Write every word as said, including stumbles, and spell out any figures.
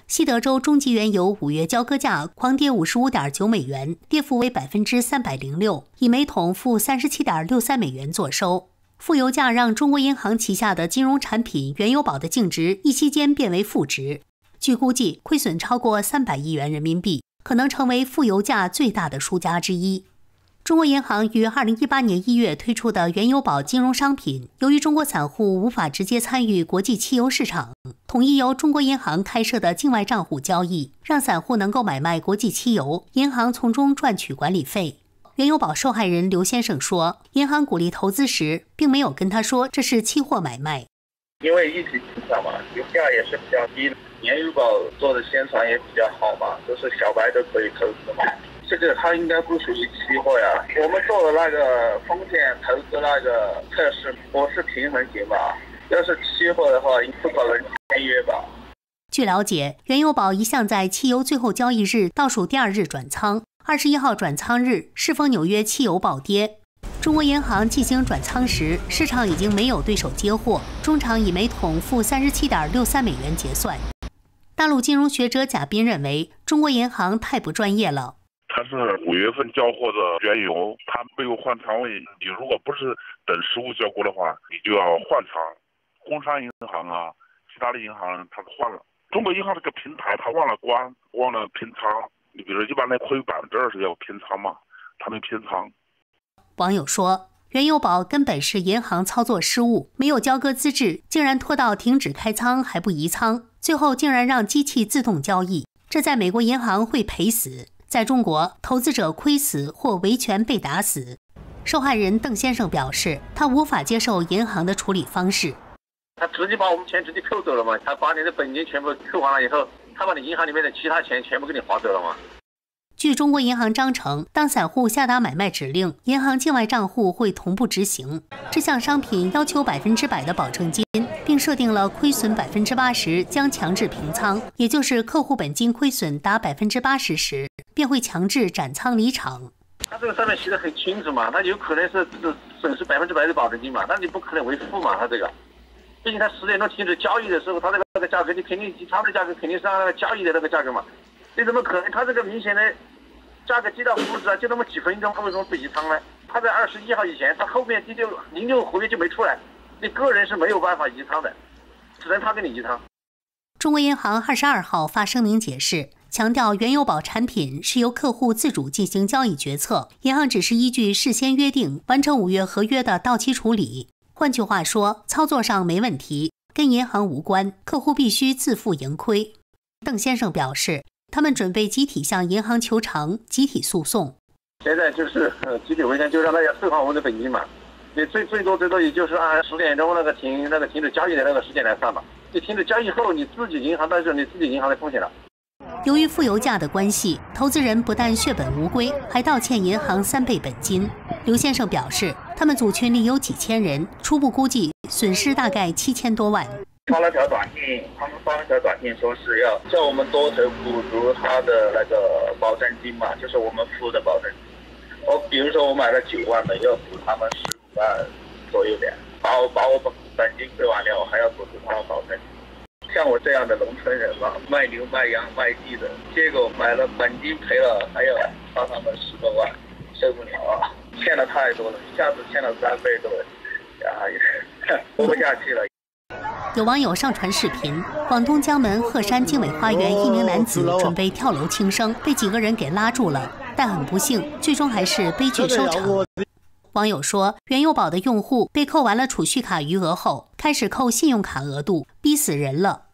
西德州中级原油五月交割价狂跌五十五点九美元，跌幅为百分之三百零六，以每桶负三十七点六三美元作收。负油价让中国银行旗下的金融产品原油宝的净值一夕间变为负值，据估计亏损超过三百亿元人民币，可能成为负油价最大的输家之一。中国银行于二零一八年一月推出的原油宝金融商品，由于中国散户无法直接参与国际汽油市场，统一由中国银行开设的境外账户交易，让散户能够买卖国际汽油，银行从中赚取管理费。原油宝受害人刘先生说，银行鼓励投资时，并没有跟他说这是期货买卖。 因为疫情影响嘛，油价也是比较低的，原油宝做的宣传也比较好嘛，就是小白都可以投资嘛。这个它应该不属于期货呀，我们做的那个风险投资那个测试，我是平衡型吧。要是期货的话，不可能签约吧。 据了解，原油宝一向在汽油最后交易日倒数第二日转仓，二十一号转仓日适逢纽约汽油暴跌。中国银行进行转仓时，市场已经没有对手接货，中场以每桶负三十七点六三美元结算。大陆金融学者贾斌认为，中国银行太不专业了。 它是五月份交货的原油，它没有换仓位。你如果不是等实物交割的话，你就要换仓。工商银行啊，其他的银行它都换了。中国银行这个平台它忘了关，忘了平仓。你比如一般的亏百分之二十要平仓嘛，它没平仓。 网友说，原油宝根本是银行操作失误，没有交割资质，竟然拖到停止开仓还不移仓，最后竟然让机器自动交易，这在美国银行会赔死。在中国，投资者亏死或维权被打死。受害人邓先生表示，他无法接受银行的处理方式。 他直接把我们钱直接扣走了嘛，他把你的本金全部扣完了以后，他把你银行里面的其他钱全部给你划走了嘛。 据中国银行章程，当散户下达买卖指令，银行境外账户会同步执行。这项商品要求百分之百的保证金，并设定了亏损百分之八十将强制平仓，也就是客户本金亏损达百分之八十时，便会强制斩仓离场。 他这个上面写的很清楚嘛，他有可能是损失百分之百的保证金嘛，但你不可能为负嘛，他这个。毕竟他十点钟停止交易的时候，他这个那个价格，你肯定机仓的价格肯定是按那个交易的那个价格嘛。你怎么可能？他这个明显的价格跌到负值啊，就那么几分钟，他为什么不移仓呢？他在二十一号以前，他后面第六零六合约就没出来，你个人是没有办法移仓的，只能他给你移仓。 中国银行二十二号发声明解释，强调原油宝产品是由客户自主进行交易决策，银行只是依据事先约定完成五月合约的到期处理。换句话说，操作上没问题，跟银行无关，客户必须自负盈亏。邓先生表示，他们准备集体向银行求偿，集体诉讼。 现在就是呃集体维权，就让大家退还我们的本金嘛。你最最多最多也就是按十点钟那个停那个停止交易的那个时间来算吧。你停止交易后，你自己银行那是你自己银行的风险了。 由于负油价的关系，投资人不但血本无归，还倒欠银行三倍本金。刘先生表示，他们组群里有几千人，初步估计损失大概七千多万。 发了条短信，他们发了条短信说是要叫我们多筹补足他的那个保证金嘛，就是我们付的保证金。我比如说我买了九万的，要补他们十五万左右的，把我把我本本金亏完了，我还要补足他们保证金。像我这样的农村人嘛，卖牛卖羊卖地的，结果买了本金赔了，还要花他们十多万，受不了啊！欠了太多了，一下子欠了三倍多，呀，也活不下去了。 有网友上传视频，广东江门鹤山经纬花园一名男子准备跳楼轻生，被几个人给拉住了，但很不幸，最终还是悲剧收场。网友说，原油宝的用户被扣完了储蓄卡余额后，开始扣信用卡额度，逼死人了。